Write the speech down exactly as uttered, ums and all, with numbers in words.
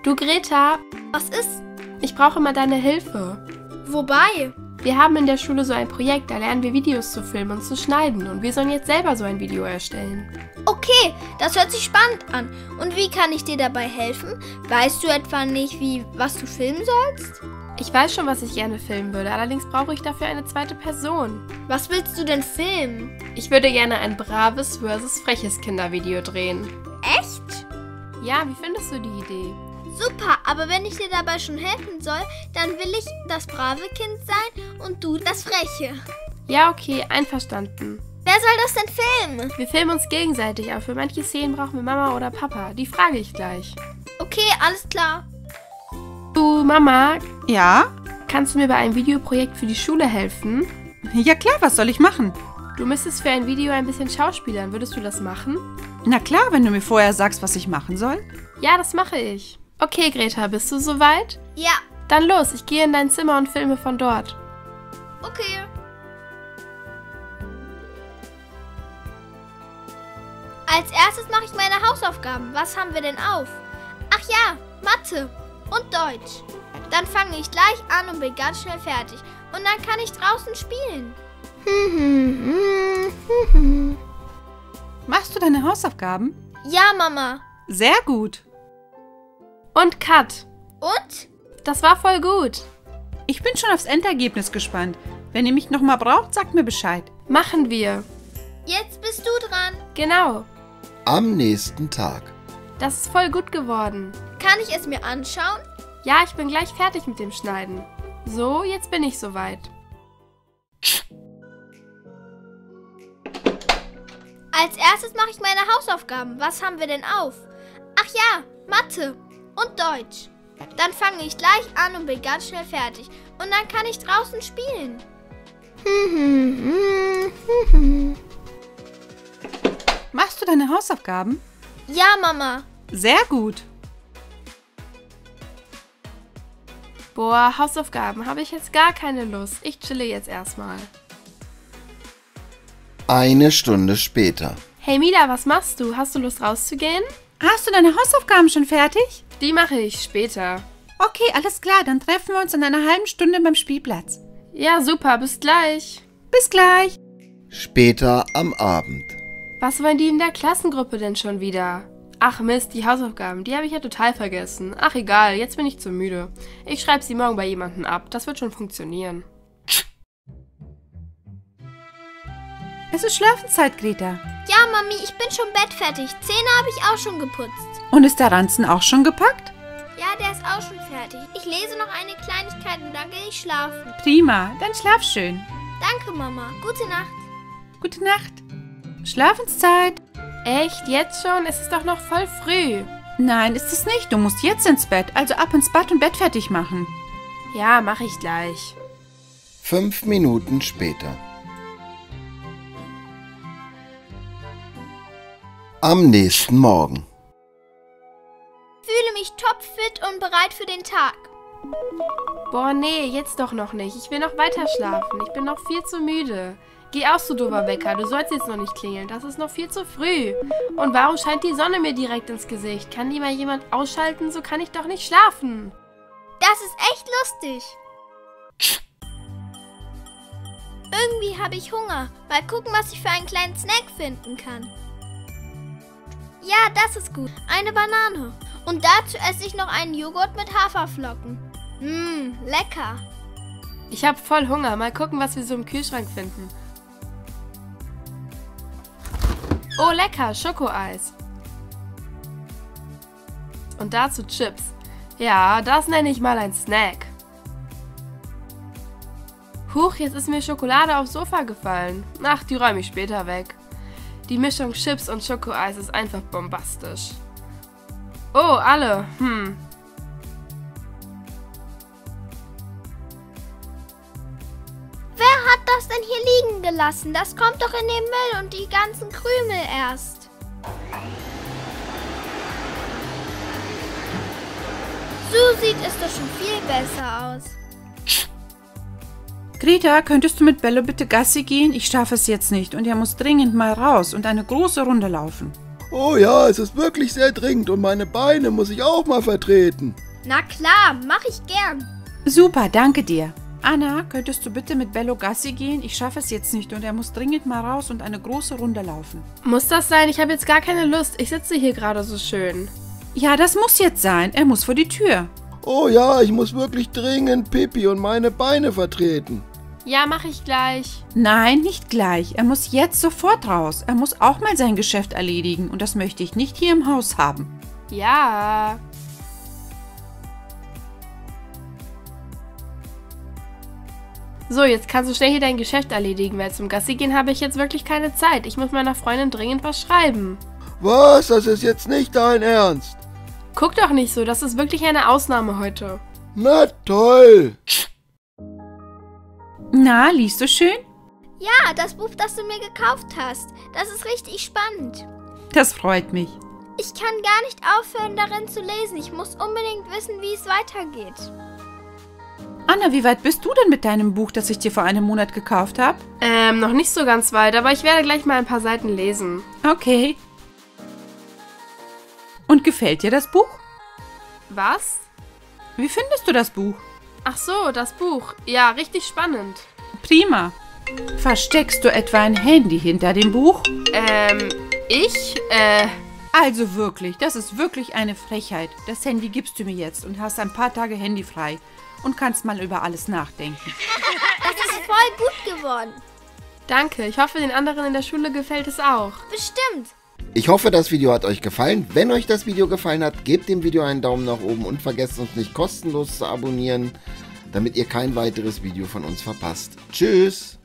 Du, Greta, Was ist? ich brauche mal deine Hilfe. Wobei? Wir haben in der Schule so ein Projekt, da lernen wir Videos zu filmen und zu schneiden. Und wir sollen jetzt selber so ein Video erstellen. Okay, das hört sich spannend an. Und wie kann ich dir dabei helfen? Weißt du etwa nicht, wie, was du filmen sollst? Ich weiß schon, was ich gerne filmen würde, allerdings brauche ich dafür eine zweite Person. Was willst du denn filmen? Ich würde gerne ein braves versus freches Kindervideo drehen. Echt? Ja, wie findest du die Idee? Super, aber wenn ich dir dabei schon helfen soll, dann will ich das brave Kind sein und du das freche. Ja, okay, einverstanden. Wer soll das denn filmen? Wir filmen uns gegenseitig, aber für manche Szenen brauchen wir Mama oder Papa. Die frage ich gleich. Okay, alles klar. Du, Mama, Ja? kannst du mir bei einem Videoprojekt für die Schule helfen? Ja klar, was soll ich machen? Du müsstest für ein Video ein bisschen schauspielern. Würdest du das machen? Na klar, wenn du mir vorher sagst, was ich machen soll. Ja, das mache ich. Okay, Greta, bist du soweit? Ja, Dann los, ich gehe in dein Zimmer und filme von dort. okay. Als erstes mache ich meine Hausaufgaben. Was haben wir denn auf? Ach ja, Mathe und Deutsch. Dann fange ich gleich an und bin ganz schnell fertig. Und dann kann ich draußen spielen. Machst du deine Hausaufgaben? Ja, Mama. Sehr gut. Und Cut. Und? Das war voll gut. Ich bin schon aufs Endergebnis gespannt. Wenn ihr mich nochmal braucht, sagt mir Bescheid. Machen wir. Jetzt bist du dran. Genau. Am nächsten Tag. Das ist voll gut geworden. Kann ich es mir anschauen? Ja, ich bin gleich fertig mit dem Schneiden. So, jetzt bin ich soweit. Als erstes mache ich meine Hausaufgaben. Was haben wir denn auf? Ach ja, Mathe und Deutsch. Dann fange ich gleich an und bin ganz schnell fertig. Und dann kann ich draußen spielen. Machst du deine Hausaufgaben? Ja, Mama. Sehr gut. Boah, Hausaufgaben habe ich jetzt gar keine Lust. Ich chille jetzt erstmal. Eine Stunde später. Hey Mila, was machst du? Hast du Lust rauszugehen? Hast du deine Hausaufgaben schon fertig? Die mache ich später. Okay, alles klar, dann treffen wir uns in einer halben Stunde beim Spielplatz. Ja, super, bis gleich. Bis gleich. Später am Abend. Was wollen die in der Klassengruppe denn schon wieder? Ach Mist, die Hausaufgaben, die habe ich ja total vergessen. Ach egal, jetzt bin ich zu müde. Ich schreibe sie morgen bei jemandem ab, das wird schon funktionieren. Es ist Schlafenszeit, Greta. Ja, Mami, ich bin schon bettfertig. Zähne habe ich auch schon geputzt. Und ist der Ranzen auch schon gepackt? Ja, der ist auch schon fertig. Ich lese noch eine Kleinigkeit und dann gehe ich schlafen. Prima, dann schlaf schön. Danke, Mama. Gute Nacht. Gute Nacht. Schlafenszeit. Echt, jetzt schon? Es ist doch noch voll früh. Nein, ist es nicht. Du musst jetzt ins Bett, also ab ins Bad und Bett fertig machen. Ja, mache ich gleich. Fünf Minuten später. Am nächsten Morgen. Fühle mich topfit und bereit für den Tag. Boah, nee, jetzt doch noch nicht. Ich will noch weiter schlafen. Ich bin noch viel zu müde. Geh aus, du doofer Wecker. Du sollst jetzt noch nicht klingeln. Das ist noch viel zu früh. Und warum scheint die Sonne mir direkt ins Gesicht? Kann die mal jemand ausschalten? So kann ich doch nicht schlafen. Das ist echt lustig. Irgendwie habe ich Hunger. Mal gucken, was ich für einen kleinen Snack finden kann. Ja, das ist gut. Eine Banane. Und dazu esse ich noch einen Joghurt mit Haferflocken. Mmm, lecker. Ich habe voll Hunger. Mal gucken, was wir so im Kühlschrank finden. Oh, lecker. Schokoeis. Und dazu Chips. Ja, das nenne ich mal ein Snack. Huch, jetzt ist mir Schokolade aufs Sofa gefallen. Ach, die räume ich später weg. Die Mischung Chips und Schokoeis ist einfach bombastisch. Oh, alle. Hm. Wer hat das denn hier liegen gelassen? Das kommt doch in den Müll und die ganzen Krümel erst. So sieht es doch schon viel besser aus. Greta, könntest du mit Bello bitte Gassi gehen? Ich schaffe es jetzt nicht und er muss dringend mal raus und eine große Runde laufen. Oh ja, es ist wirklich sehr dringend und meine Beine muss ich auch mal vertreten. Na klar, mach ich gern. Super, danke dir. Anna, könntest du bitte mit Bello Gassi gehen? Ich schaffe es jetzt nicht und er muss dringend mal raus und eine große Runde laufen. Muss das sein? Ich habe jetzt gar keine Lust. Ich sitze hier gerade so schön. Ja, das muss jetzt sein. Er muss vor die Tür. Oh ja, ich muss wirklich dringend Pipi und meine Beine vertreten. Ja, mache ich gleich. Nein, nicht gleich. Er muss jetzt sofort raus. Er muss auch mal sein Geschäft erledigen und das möchte ich nicht hier im Haus haben. Ja. So, jetzt kannst du schnell hier dein Geschäft erledigen, weil zum Gassi gehen habe ich jetzt wirklich keine Zeit. Ich muss meiner Freundin dringend was schreiben. Was? Das ist jetzt nicht dein Ernst? Guck doch nicht so, das ist wirklich eine Ausnahme heute. Na toll. Na, liest du schön? Ja, das Buch, das du mir gekauft hast. Das ist richtig spannend. Das freut mich. Ich kann gar nicht aufhören, darin zu lesen. Ich muss unbedingt wissen, wie es weitergeht. Anna, wie weit bist du denn mit deinem Buch, das ich dir vor einem Monat gekauft habe? Ähm, noch nicht so ganz weit, aber ich werde gleich mal ein paar Seiten lesen. Okay. Und gefällt dir das Buch? Was? Wie findest du das Buch? Ach so, das Buch. Ja, richtig spannend. Prima. Versteckst du etwa ein Handy hinter dem Buch? Ähm, ich? Äh... Also wirklich, das ist wirklich eine Frechheit. Das Handy gibst du mir jetzt und hast ein paar Tage Handy frei und kannst mal über alles nachdenken. Das ist voll gut geworden. Danke, ich hoffe, den anderen in der Schule gefällt es auch. Bestimmt. Ich hoffe, das Video hat euch gefallen. Wenn euch das Video gefallen hat, gebt dem Video einen Daumen nach oben und vergesst uns nicht kostenlos zu abonnieren, damit ihr kein weiteres Video von uns verpasst. Tschüss!